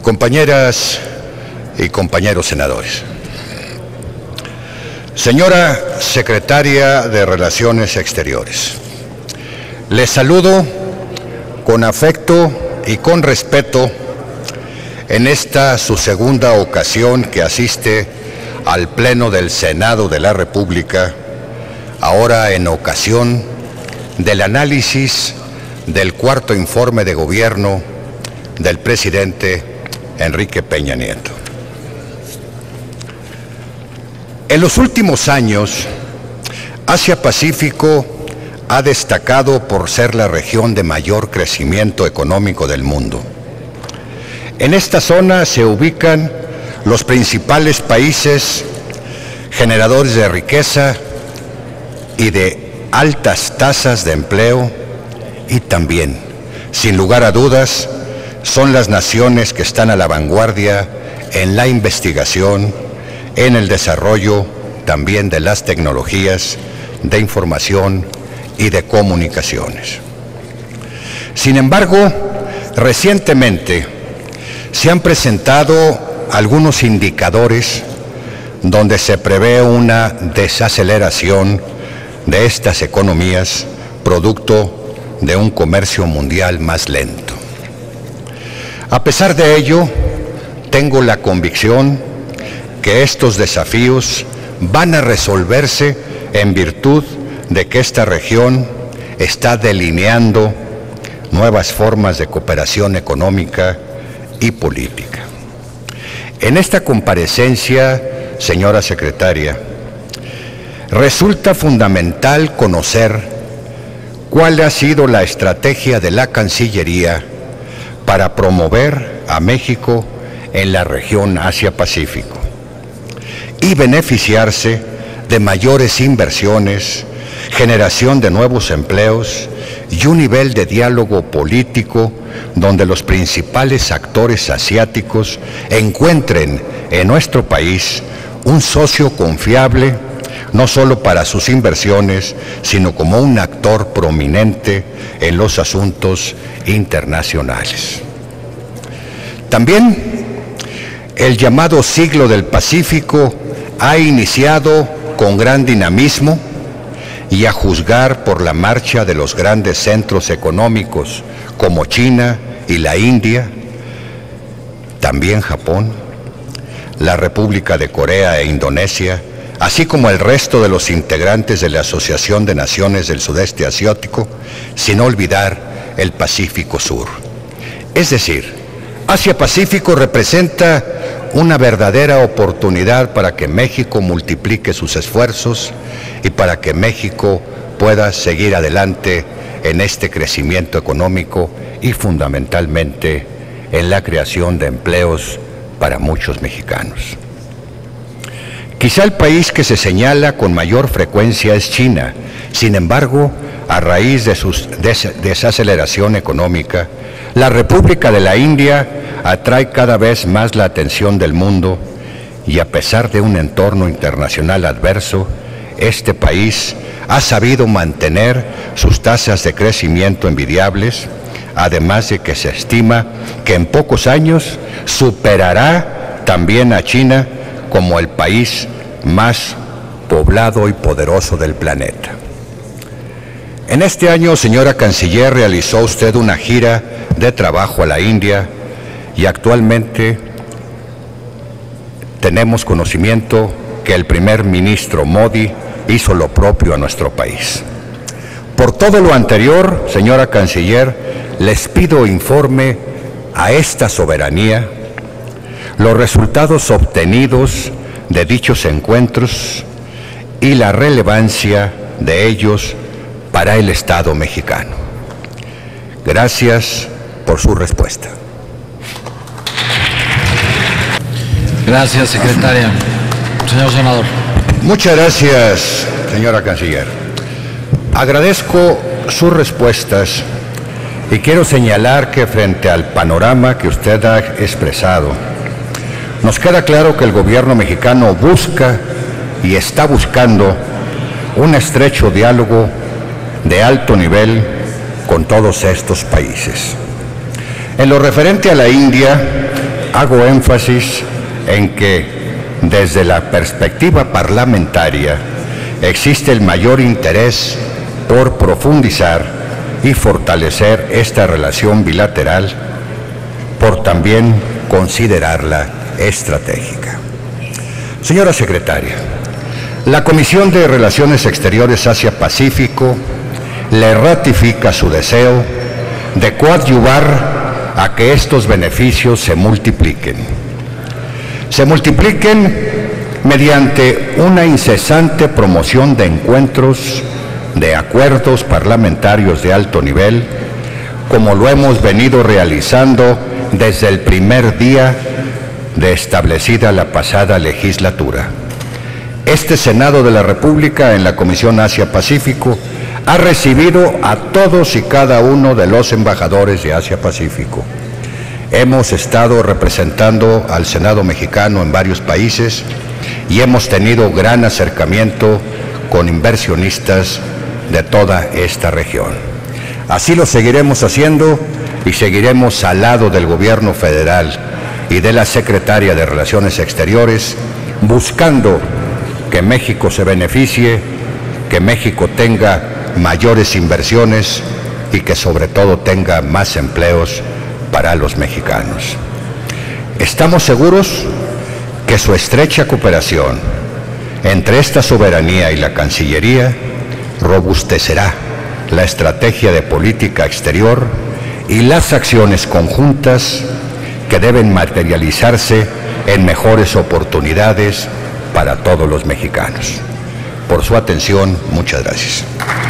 Compañeras y compañeros senadores, señora Secretaria de Relaciones Exteriores, les saludo con afecto y con respeto en esta su segunda ocasión que asiste al Pleno del Senado de la República, ahora en ocasión del análisis del cuarto informe de gobierno del presidente Enrique Peña Nieto. En los últimos años, Asia-Pacífico ha destacado por ser la región de mayor crecimiento económico del mundo. En esta zona se ubican los principales países generadores de riqueza y de altas tasas de empleo, y también, sin lugar a dudas, son las naciones que están a la vanguardia en la investigación, en el desarrollo también de las tecnologías de información y de comunicaciones. Sin embargo, recientemente se han presentado algunos indicadores donde se prevé una desaceleración de estas economías producto de un comercio mundial más lento. A pesar de ello, tengo la convicción que estos desafíos van a resolverse en virtud de que esta región está delineando nuevas formas de cooperación económica y política. En esta comparecencia, señora secretaria, resulta fundamental conocer cuál ha sido la estrategia de la Cancillería para promover a México en la región Asia-Pacífico y beneficiarse de mayores inversiones, generación de nuevos empleos y un nivel de diálogo político donde los principales actores asiáticos encuentren en nuestro país un socio confiable, no solo para sus inversiones, sino como un actor prominente en los asuntos internacionales. También el llamado Siglo del Pacífico ha iniciado con gran dinamismo y a juzgar por la marcha de los grandes centros económicos como China y la India, también Japón, la República de Corea e Indonesia, así como el resto de los integrantes de la Asociación de Naciones del Sudeste Asiático, sin olvidar el Pacífico Sur. Es decir, Asia-Pacífico representa una verdadera oportunidad para que México multiplique sus esfuerzos y para que México pueda seguir adelante en este crecimiento económico y fundamentalmente en la creación de empleos para muchos mexicanos. Quizá el país que se señala con mayor frecuencia es China. Sin embargo, a raíz de su desaceleración económica, la República de la India atrae cada vez más la atención del mundo y a pesar de un entorno internacional adverso, este país ha sabido mantener sus tasas de crecimiento envidiables, además de que se estima que en pocos años superará también a China como el país más poblado y poderoso del planeta. En este año, señora Canciller, realizó usted una gira de trabajo a la India y actualmente tenemos conocimiento que el primer ministro Modi hizo lo propio a nuestro país. Por todo lo anterior, señora Canciller, les pido informe a esta soberanía los resultados obtenidos de dichos encuentros y la relevancia de ellos para el Estado mexicano. Gracias por su respuesta. Gracias, secretaria. Señor senador. Muchas gracias, señora Canciller. Agradezco sus respuestas y quiero señalar que frente al panorama que usted ha expresado, nos queda claro que el gobierno mexicano busca y está buscando un estrecho diálogo de alto nivel con todos estos países. En lo referente a la India, hago énfasis en que desde la perspectiva parlamentaria existe el mayor interés por profundizar y fortalecer esta relación bilateral, por también considerarla estratégica. Señora secretaria, la Comisión de Relaciones Exteriores Asia-Pacífico le ratifica su deseo de coadyuvar a que estos beneficios se multipliquen. Se multipliquen mediante una incesante promoción de encuentros, de acuerdos parlamentarios de alto nivel, como lo hemos venido realizando desde el primer día de establecida la pasada legislatura. Este Senado de la República, en la Comisión Asia-Pacífico, ha recibido a todos y cada uno de los embajadores de Asia-Pacífico. Hemos estado representando al Senado mexicano en varios países y hemos tenido gran acercamiento con inversionistas de toda esta región. Así lo seguiremos haciendo y seguiremos al lado del Gobierno federal y de la Secretaría de Relaciones Exteriores, buscando que México se beneficie, que México tenga mayores inversiones y que sobre todo tenga más empleos para los mexicanos. Estamos seguros que su estrecha cooperación entre esta soberanía y la Cancillería robustecerá la estrategia de política exterior y las acciones conjuntas que deben materializarse en mejores oportunidades para todos los mexicanos. Por su atención, muchas gracias.